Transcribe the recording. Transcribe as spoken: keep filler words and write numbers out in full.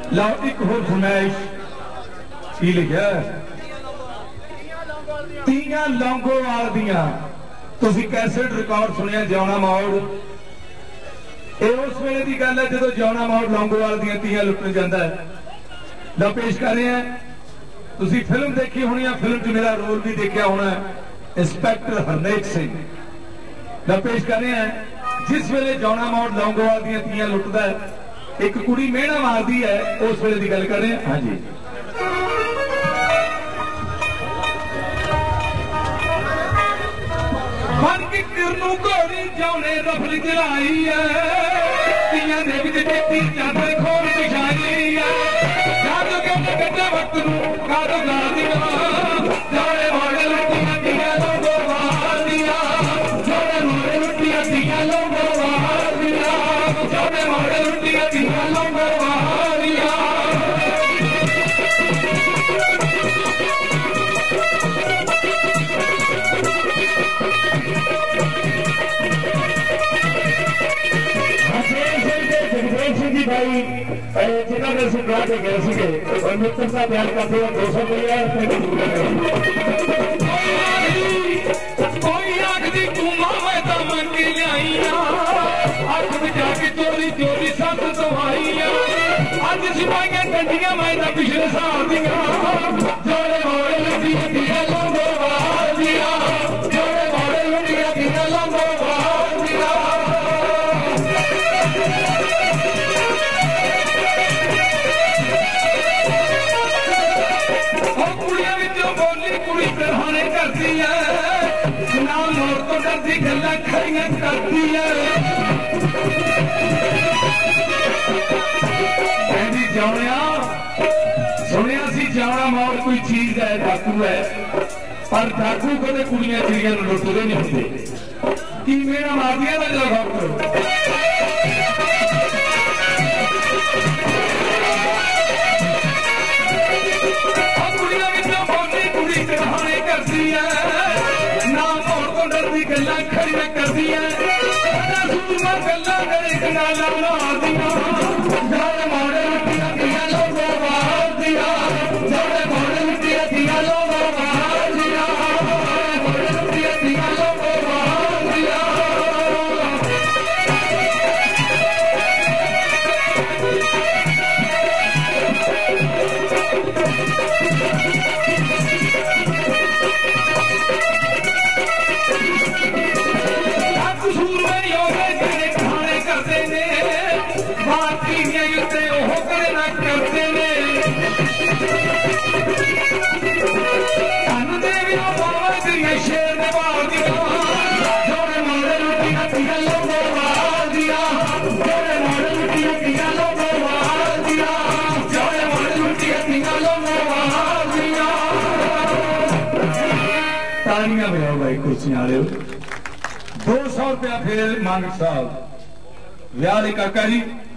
लो एक होर फरमाइश की लिखा तीयां लौंगोवाल दियां तुसीं कैसेट रिकॉर्ड सुनिया जिउणा मोड़ ये उस वेले की गल है जो जिउणा मोड़ लौंगोवाल दियां तीयां लुटन जाता है। लो पेश कर रहे हैं तुसीं फिल्म देखी होनी है, फिल्म च मेरा रोल भी देखा होना है, इंस्पैक्टर हरनेक सिंह। लो पेश कर रहे हैं जिस वेले जिउणा मोड़ लौंगोवाल दियां तीयां लुटदा है एक कुड़ी मेहना मारदी है उस वेले की गल कर रहे हैं। हाँ जी मन की किरनू घोड़ी जाने रफल जलाई है तियां दे विच टेटी चादर खोल बिछाई है जादू के गड्ढे वक्त नू कादू गा दिया जाने मोड़े लुटियां दियां लौंगोवाल दियां जाने मोड़े लुटियां दियां लौंगोवाल दियां जाने मोड़े लुटियां दियां लौंगोवाल दियां। भाई जिन्होंने ने सुना के गए थे और मित्र का बयान करते हुए दो सौ रुपया कोई आखदी घूमा मैं तो मन के लिया अख बजा के चोरी चोरी सत दवाइया अज सिपाहियां कंडियां मैं तो पिछले साल दियां जोड़े मोड़े लुटियां दियां लौंगोवाल दियां जोड़े मोड़े लुटियां दियां लौंगोवाल दियां। करती है ना मोर तो डरती गल्लां खड़ियां करती है कहती जानिया सुनिया सी जाना मोर कोई चीज है डाकू है पर डाकू कदे कुड़ियां चिड़ियां लुटदे नहीं होंदे की मेरा मारदियां ना जरा गौर करो। गल्लां खड़ियां करदी है गल्लां करे गल्लां मारदियां जाने मोड़े लुटियां दियां लौंगोवाल दियां जाने मोड़े लुटियां दियां लौंगोवाल दियां मोड़े लुटियां दियां लौंगोवाल दियां। शेर ने मार दिया जोड़े मोड़े लुटियां दियां लौंगोवाल दियां जोड़े मोड़े लुटियां दियां लौंगोवाल दियां जोड़े मोड़े लुटियां दियां लौंगोवाल दियां। तालियां बजाओ भाई कुर्सियां वाले। दो सौ रुपया फिर मानक साहब व्याह काका जी